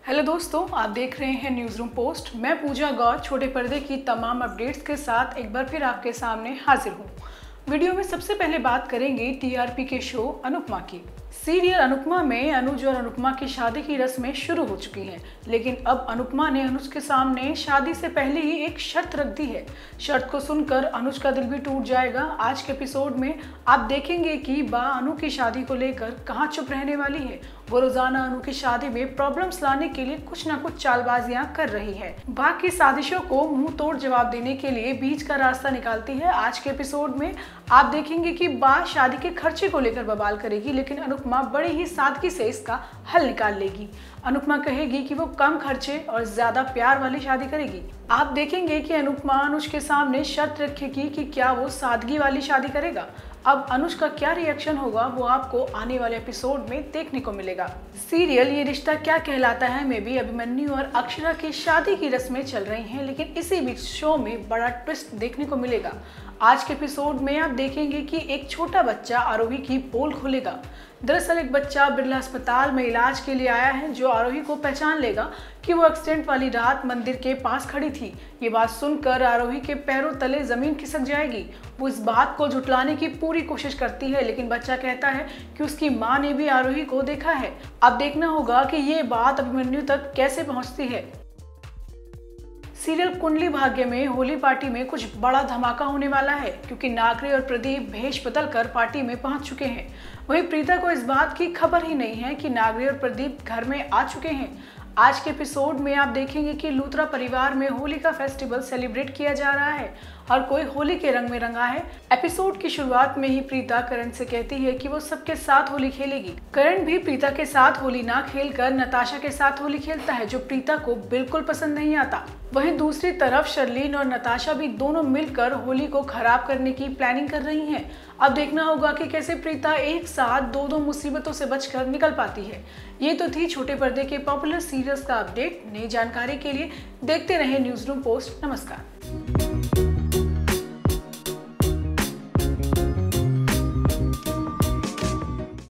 Hello दोस्तों, आप देख रहे हैं न्यूज़ रूम पोस्ट। मैं पूजा गौर छोटे पर्दे की तमाम अपडेट्स के साथ एक बार फिर आपके सामने हाजिर हूँ। वीडियो में सबसे पहले बात करेंगे टीआरपी के शो अनुपमा की। सीरियल अनुपमा में अनुज और अनुपमा की शादी की रस्में शुरू हो चुकी हैं, लेकिन अब अनुपमा ने अनुज के सामने शादी से पहले ही एक शर्त रख दी है। शर्त को सुनकर अनुज का दिल भी टूट जाएगा। आज के एपिसोड में आप देखेंगे कि बा अनु की शादी को लेकर कहाँ चुप रहने वाली है। वो रोजाना अनु की शादी में प्रॉब्लम्स लाने के लिए कुछ ना कुछ चालबाजियां कर रही है। बा की साजिशों को मुंह तोड़ जवाब देने के लिए बीच का रास्ता निकालती है। आज के एपिसोड में आप देखेंगे कि बा शादी के खर्चे को लेकर बवाल करेगी, लेकिन अनुपमा बड़ी ही सादगी से इसका हल निकाल लेगी। अनुपमा कहेगी कि वो कम खर्चे और ज्यादा प्यार वाली शादी करेगी। आप देखेंगे कि अनुपमा अनुज के सामने शर्त रखेगी कि क्या वो सादगी वाली शादी करेगा। अब अनुज का क्या रिएक्शन होगा वो आपको आने वाले एपिसोड में देखने को मिलेगा। सीरियल ये रिश्ता क्या कहलाता है में भी अभिमन्यु और अक्षरा की शादी की रस्में चल रही हैं, लेकिन इसी बीच शो में बड़ा ट्विस्ट देखने को मिलेगा। आज के एपिसोड में आप देखेंगे कि एक छोटा बच्चा आरोही की पोल खोलेगा। दरअसल एक बच्चा बिरला अस्पताल में इलाज के लिए आया है, जो आरोही को पहचान लेगा कि वो एक्सीडेंट वाली रात मंदिर के पास खड़ी थी। ये बात सुनकर आरोही के पैरों तले जमीन खिसक जाएगी। वो इस बात को झुटलाने की पूरी कोशिश करती है, लेकिन बच्चा कहता है कि उसकी माँ ने भी आरोही को देखा है। अब देखना होगा कि ये बात अभिमन्यु तक कैसे पहुंचती है। सीरियल कुंडली भाग्य में होली पार्टी में कुछ बड़ा धमाका होने वाला है, क्योंकि नागरे और प्रदीप भेष बदल कर पार्टी में पहुंच चुके हैं। वहीं प्रीता को इस बात की खबर ही नहीं है कि नागरे और प्रदीप घर में आ चुके हैं। आज के एपिसोड में आप देखेंगे कि लूथरा परिवार में होली का फेस्टिवल सेलिब्रेट किया जा रहा है और कोई होली के रंग में रंगा है। एपिसोड की शुरुआत में ही प्रीता करण से कहती है कि वो सबके साथ होली खेलेगी। करण भी प्रीता के साथ होली ना खेलकर नताशा के साथ होली खेलता है, जो प्रीता को बिल्कुल पसंद नहीं आता। वहीं दूसरी तरफ शर्लीन और नताशा भी दोनों मिलकर होली को खराब करने की प्लानिंग कर रही हैं। अब देखना होगा कि कैसे प्रीता एक साथ दो मुसीबतों से बचकर निकल पाती है। ये तो थी छोटे पर्दे के पॉपुलर सीरियल्स का अपडेट। नई जानकारी के लिए देखते रहें न्यूज़ रूम पोस्ट। नमस्कार।